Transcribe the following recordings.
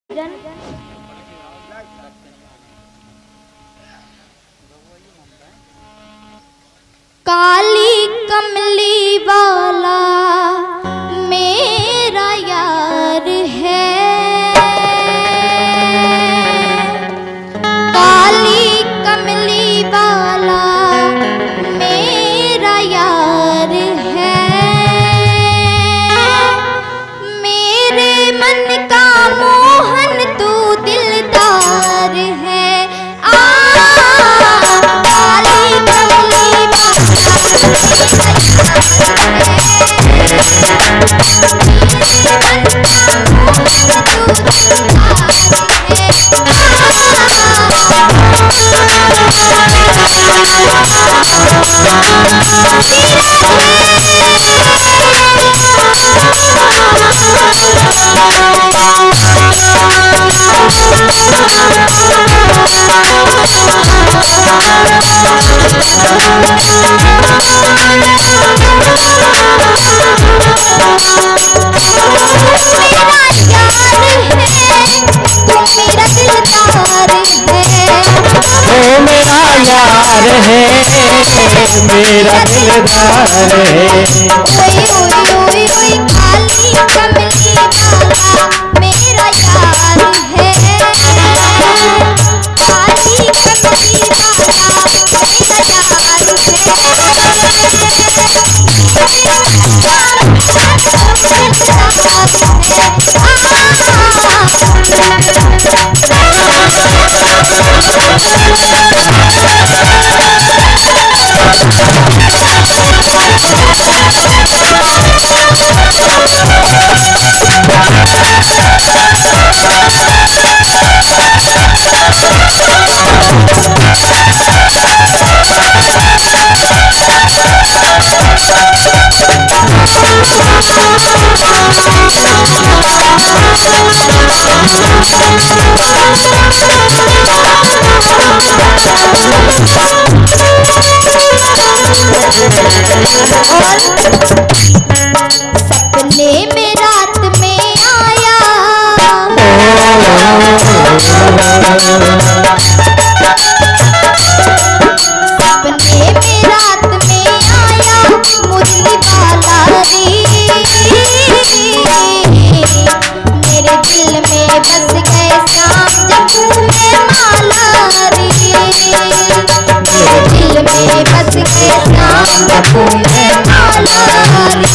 काली कमली वाला मेरा यार है, काली कमली वाला मेरा यार है, मेरे मन का मोहन तू दिलदार है। काली कमली मेरा दिलदार है। ओए ओए ओए ओए काली कमली वाला मेरा यार है, काली कमली वाला सपने में रात में आया, सपने में रात में आया मुरली वाला रे, मेरे दिल में बस गए शाम जब में माला रे, मेरे दिल में बस गए शाम जब में माला रे।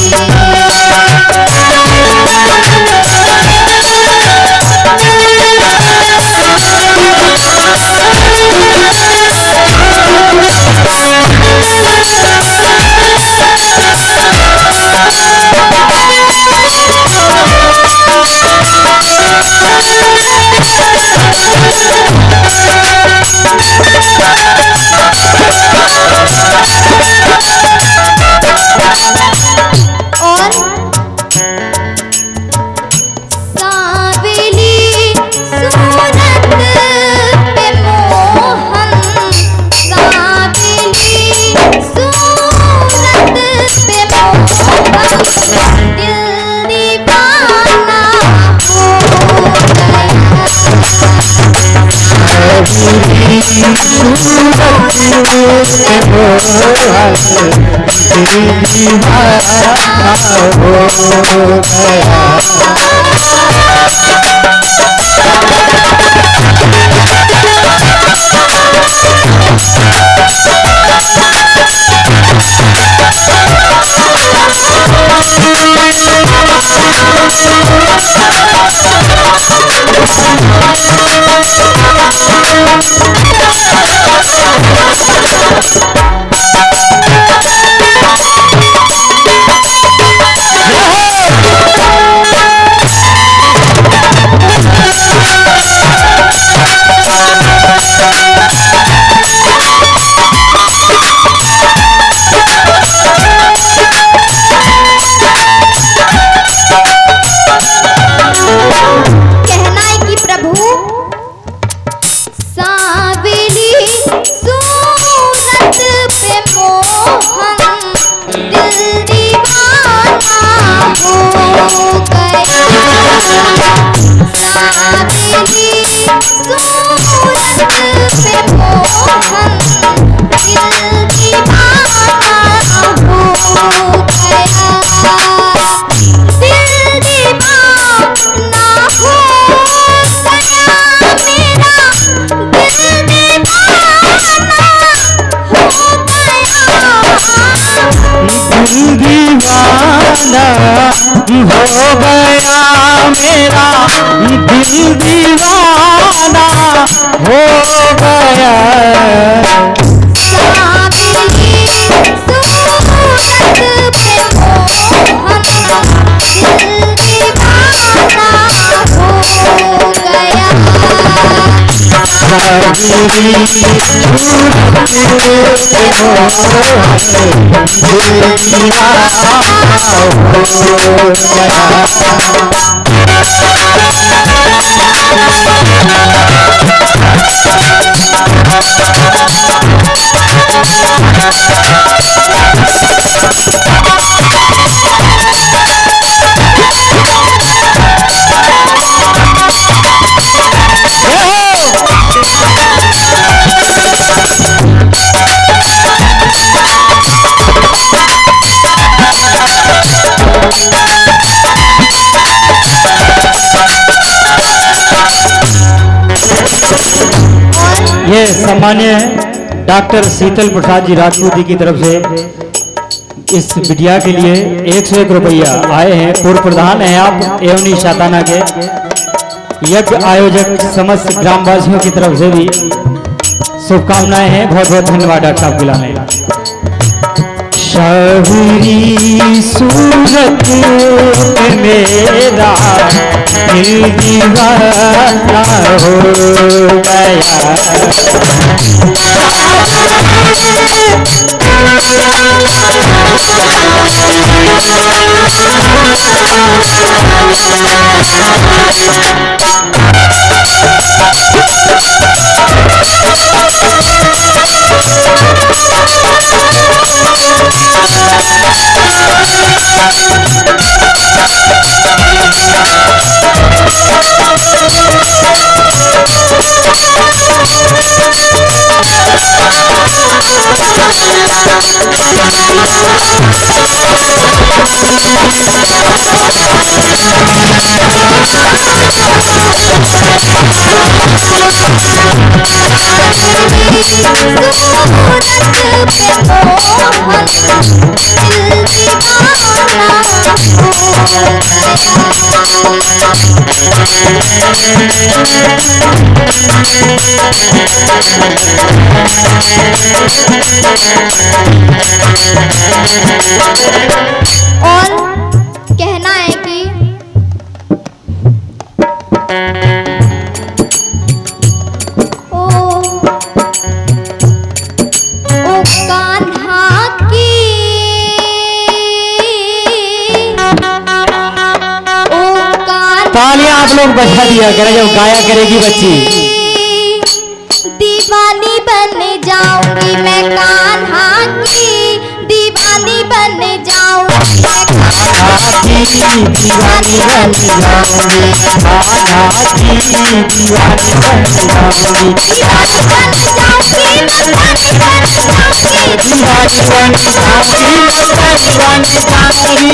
ये सम्मान्य डॉक्टर शीतल प्रसाद जी राजपूत जी की तरफ से इस बिटिया के लिए 101 रुपया आए हैं। पूर्व प्रधान हैं आप एवनी शाताना के। यज्ञ आयोजक समस्त ग्रामवासियों की तरफ से भी शुभकामनाएं हैं। बहुत बहुत धन्यवाद डॉक्टर साहब बुलाने। शबरी सूरत मेरा दिल दीवाना हो गया। और कहना है कि ओ कान्हा की तालियां आप लोग बजा दिया करें जब गाया करेगी बच्ची। दीवानी बन जाऊंगी मैं कान्हा की, दीवानी बन जाऊंगी मैं कान्हा की, दीवानी बन जाऊंगी कान्हा की, दीवानी बन जाऊंगी, दीवानी बन जाऊंगी मस्तानी बन जाऊंगी, दीवानी बन जाऊंगी मस्तानी बन जाऊंगी,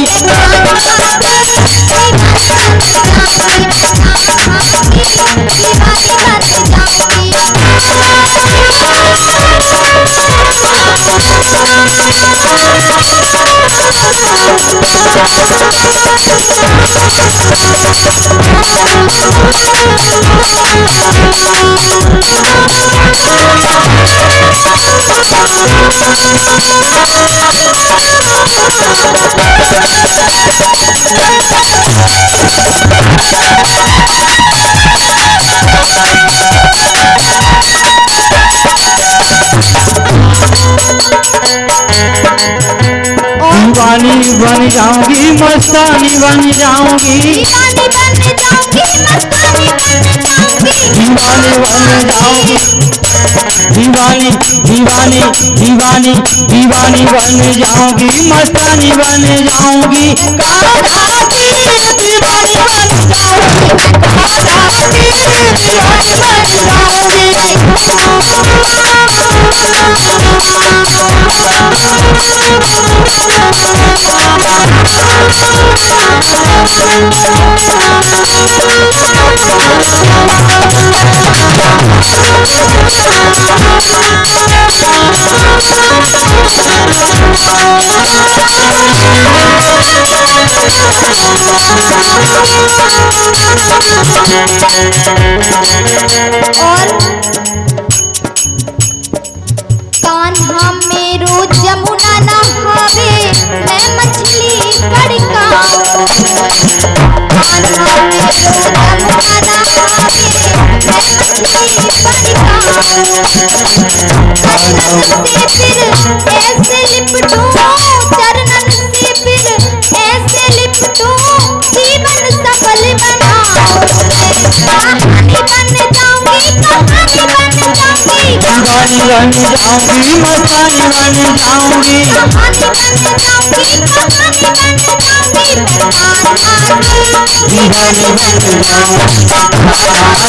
दीवानी बन जाऊंगी मस्तानी बन जाऊंगी, दीवानी बन जाऊंगी मस्तानी बन जाऊंगी, दीवानी बन जाऊंगी, दीवानी दीवानी दीवानी दीवानी बन जाऊंगी मस्तानी बन जाऊंगी, कान्हा की दीवानी बन और कान्हा मेरो जमुना नहावे मैं मछली पड़काऊं। कान्हा मेरो जमुना नहावे मैं मछली पड़काऊं। चरणन से फिर ऐसे लिपटूं, चरणन से फिर ऐसे लिपटूं, जीवन सफल बनाऊं। कहानी बन जाऊंगी, कहानी बन जाऊंगी, दीवानी बन जाऊंगी, मस्तानी बन जाऊंगी, कहानी बन जाऊंगी, कहानी बन जाऊंगी, मैं दीवानी बन जाऊंगी।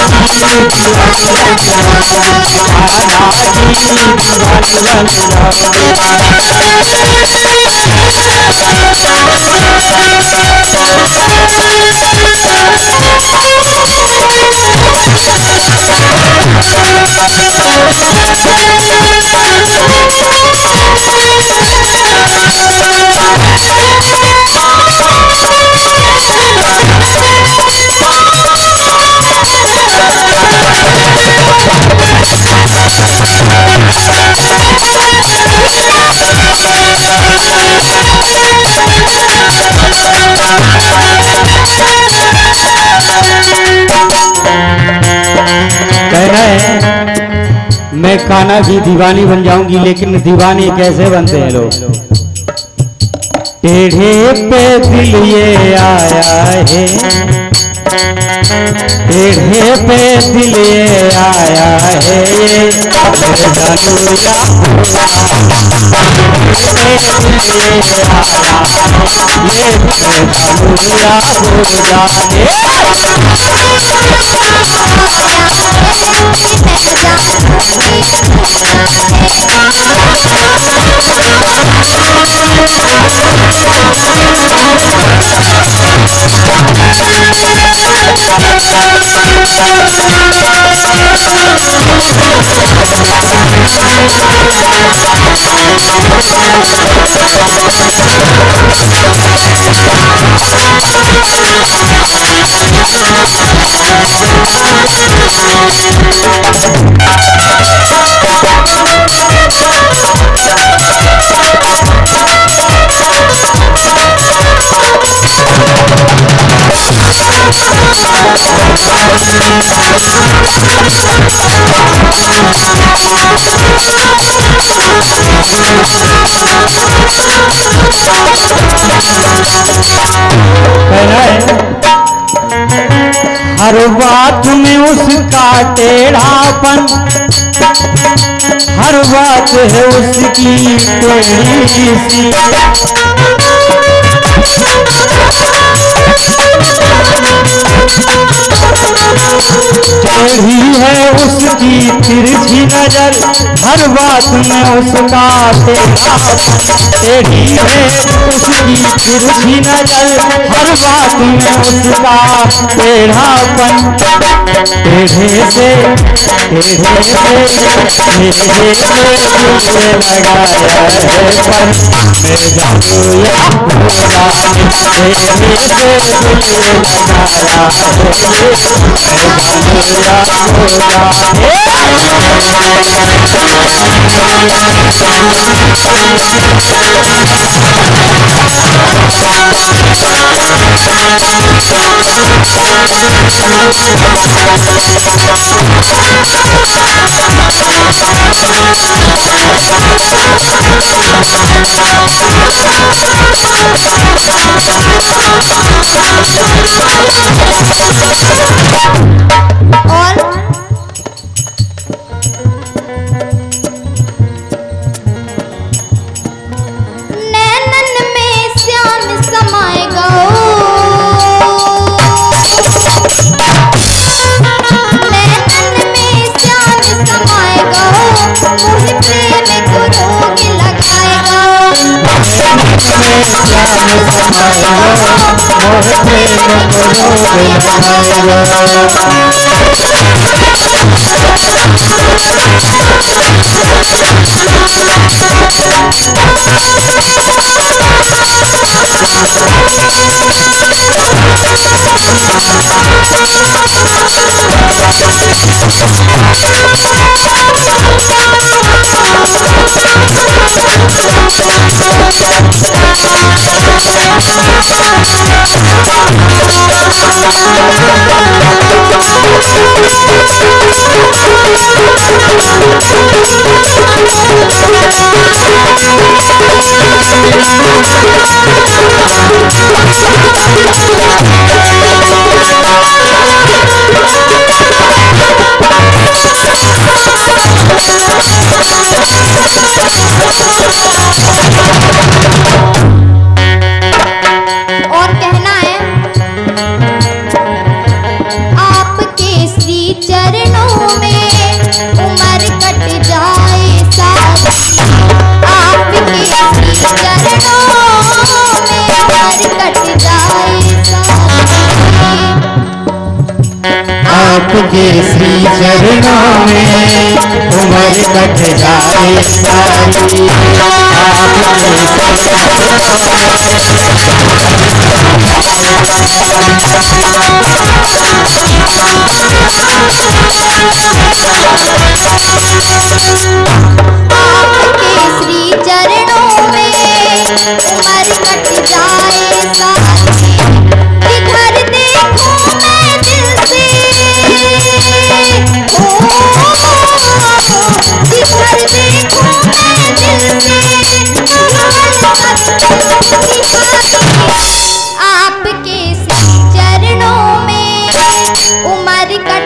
कहना है मैं कान्हा की दीवानी बन जाऊंगी, लेकिन दीवाने कैसे बनते हैं लोग। टेढ़े पे दिल ये आया है, टेढ़े पे दिल ये आया है, ये धनुया हो जाने। हर बात में उसका टेढ़ापन, हर बात है उसकी टेढ़ी सी। टेढ़ी है उसकी तिरछी नजर, हर बात में उसका टेढ़ापन। टेढ़ी है उसकी तिरछी नजर, हर बात में उसका टेढ़ापन। टेढ़े से लगाया है पर मैं जानू या भोला, टेढ़े से लगाया और नैनन में श्याम समाए गो, प्रेम को रोग आपके श्री चरणों में उम्र कट जाए सारी। आपके श्री चरणों में उम्र कट जाए सारी। किधर देखूं मैं दिल से, किधर देखूं मैं दिल से, आपके श्री चरणों में उम्र कट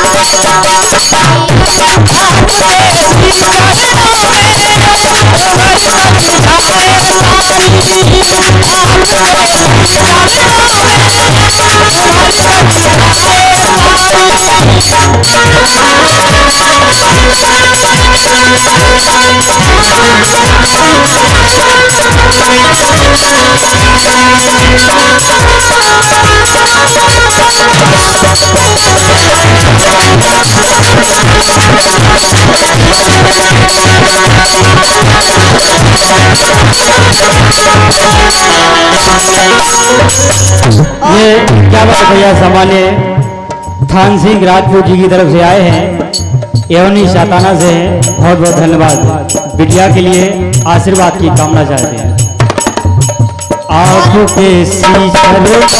ये क्या बात भैया संभालिए। थान सिंह राजपूत जी की तरफ से आए हैं, एवनी शाताना से हैं। बहुत बहुत धन्यवाद। बिटिया के लिए आशीर्वाद की कामना चाहते हैं। आपके श्री चरणों में,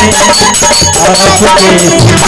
आपके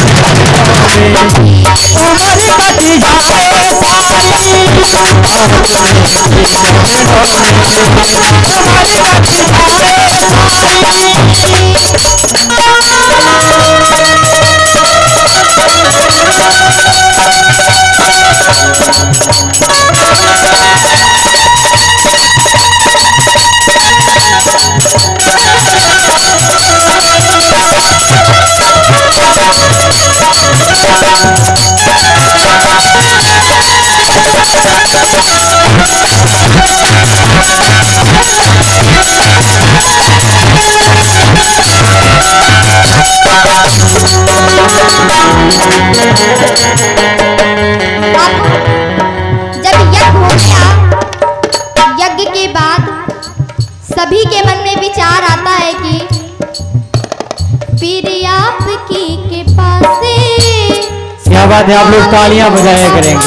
सभी के मन में विचार आता है कि फिर आपकी कृपा से क्या बात है। आप लोग तालियां बजाया करेंगे।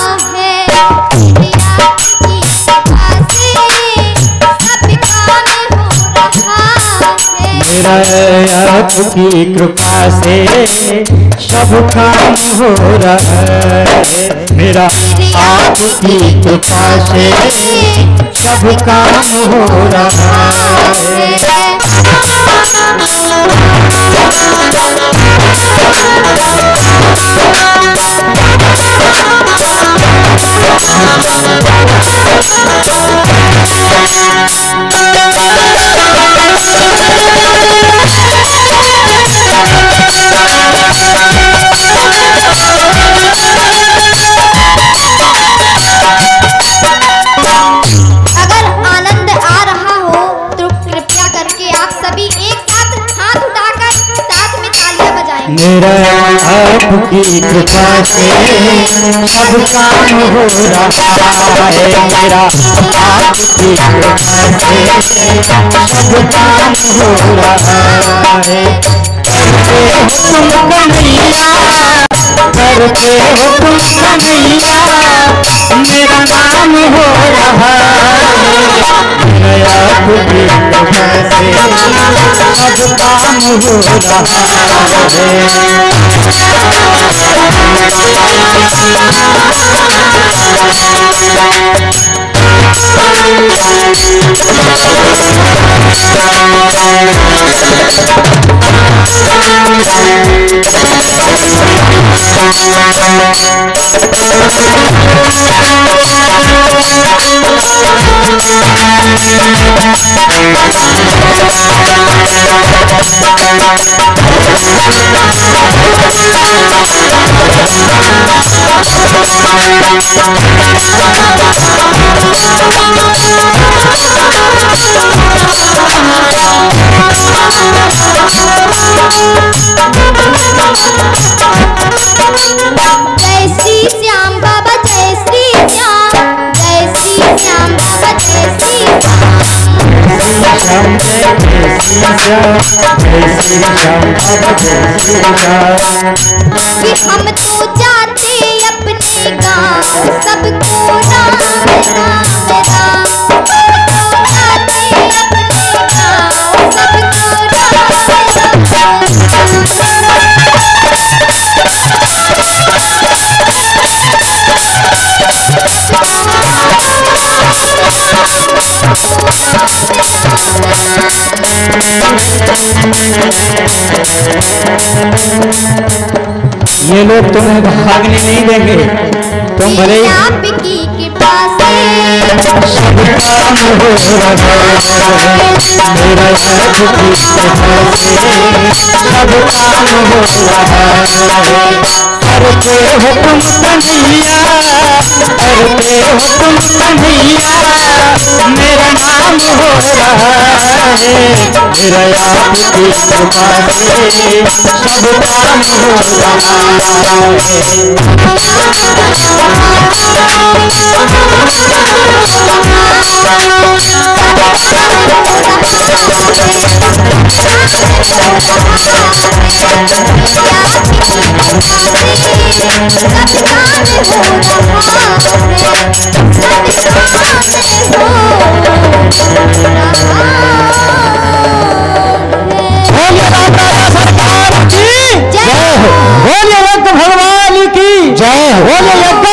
मेरा आपकी कृपा से सब काम हो रहा है। मेरा आपकी कृपा से सब काम हो रहा है। अगर आनंद आ रहा हो तो कृपया करके आप सभी एक साथ हाथ उठाकर आपकी कृपा से सब काम हो रहा है मेरा, आपकी कृपा से सब काम हो रहा है। करते हो तुम कन्हैया, करते हो तुम कन्हैया, मेरा नाम हो रहा है। आपकी कृपा से सब काम हो रहा जय श्री श्याम बाबा, जय श्री श्याम, जय श्री श्याम बाबा, जय श्री श्याम, जय श्री श्याम, जय श्री श्याम बाबा, जय श्री श्याम। कि हम तो जाते अपने गाँव, सबको राम राम राम, जाते अपने गाँव, सबको राम ये लोग तुम्हें भागने नहीं देंगे, तुम भले ही आपकी कृपा से सब काम हो रहा है मेरा, आपकी कृपा से सब काम हो रहा है। करते हो तुम कन्हैया, करते हो तुम कन्हैया, मेरा नाम हो रहा है मेरा, आपकी कृपा से सब काम हो रहा भगवान की जय हो, बोले यज्ञ